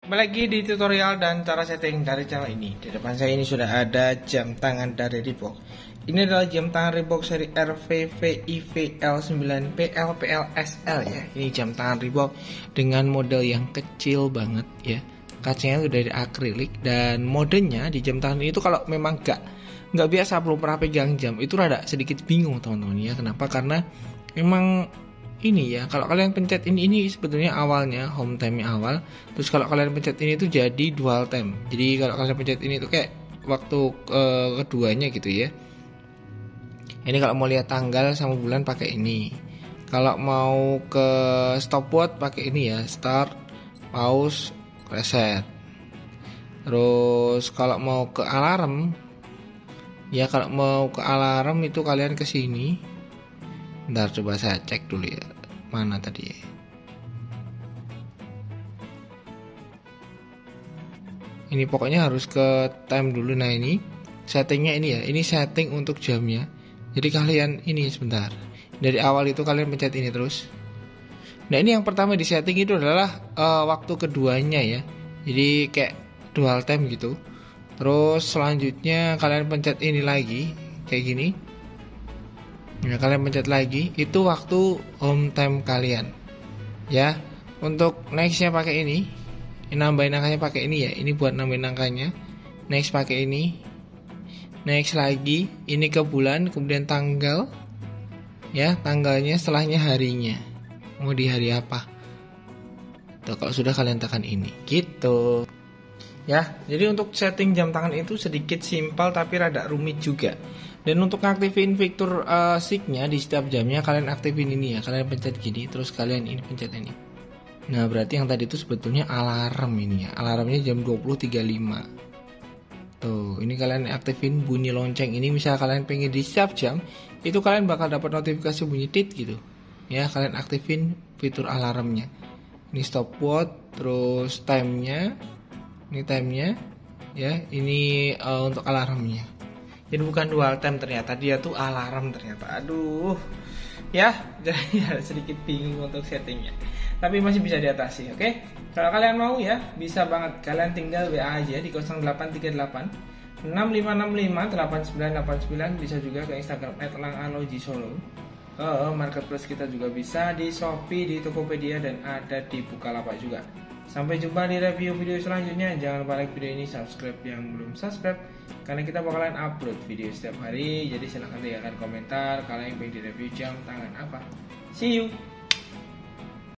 Kembali lagi di tutorial dan cara setting dari channel ini. Di depan saya ini sudah ada jam tangan dari Reebok. Ini adalah jam tangan Reebok seri RVVIVL9PLPLSL ya. Ini jam tangan Reebok dengan model yang kecil banget ya. Kacanya itu dari akrilik dan modenya di jam tangan ini tuh kalau memang nggak biasa belum pernah pegang jam itu rada sedikit bingung teman-teman ya. Kenapa? Karena memang ini ya, kalau kalian pencet ini sebetulnya awalnya home time awal, terus kalau kalian pencet ini tuh jadi dual time. Jadi kalau kalian pencet ini tuh kayak waktu keduanya gitu ya. Ini kalau mau lihat tanggal sama bulan pakai ini. Kalau mau ke stopwatch pakai ini ya, start, pause, reset. Terus kalau mau ke alarm ya, kalau mau ke alarm itu kalian ke sini. Bentar, coba saya cek dulu ya. Mana tadi ya? Ini pokoknya harus ke time dulu. Nah ini settingnya ini ya. Ini setting untuk jamnya. Jadi kalian ini sebentar. Dari awal itu kalian pencet ini terus. Nah ini yang pertama di setting itu adalah waktu keduanya ya. Jadi kayak dual time gitu. Terus selanjutnya kalian pencet ini lagi kayak gini. Nah, kalian pencet lagi itu waktu home time kalian ya. Untuk nextnya pakai ini nambahin angkanya pakai ini ya. Ini buat nambahin angkanya. Next pakai ini. Next lagi ini ke bulan, kemudian tanggal ya, tanggalnya setelahnya harinya. Mau di hari apa tuh, kalau sudah kalian tekan ini gitu ya. Jadi untuk setting jam tangan itu sedikit simpel tapi rada rumit juga. Dan untuk ngaktifin fitur sync-nya di setiap jamnya kalian aktifin ini ya. Kalian pencet gini terus kalian ini pencet ini. Nah berarti yang tadi itu sebetulnya alarm ini ya. Alarmnya jam 20.35. Tuh ini kalian aktifin bunyi lonceng ini. Misal kalian pengen di setiap jam itu kalian bakal dapat notifikasi bunyi tit gitu ya. Kalian aktifin fitur alarmnya. Ini stopwatch, terus timenya. Ini timenya ya. Ini untuk alarmnya. Jadi bukan dual time ternyata, dia tuh alarm ternyata. Aduh ya, jadi sedikit bingung untuk settingnya. Tapi masih bisa diatasi, oke? Kalau kalian mau ya, bisa banget. Kalian tinggal WA aja di 0838 6565 8989. Bisa juga ke Instagram @langalogisolo. Marketplace kita juga bisa di Shopee, di Tokopedia, dan ada di Bukalapak juga. Sampai jumpa di review video selanjutnya. Jangan lupa like video ini, subscribe yang belum subscribe, karena kita bakalan upload video setiap hari. Jadi silahkan tinggalkan komentar kalian yang pengen di review jam tangan apa. See you.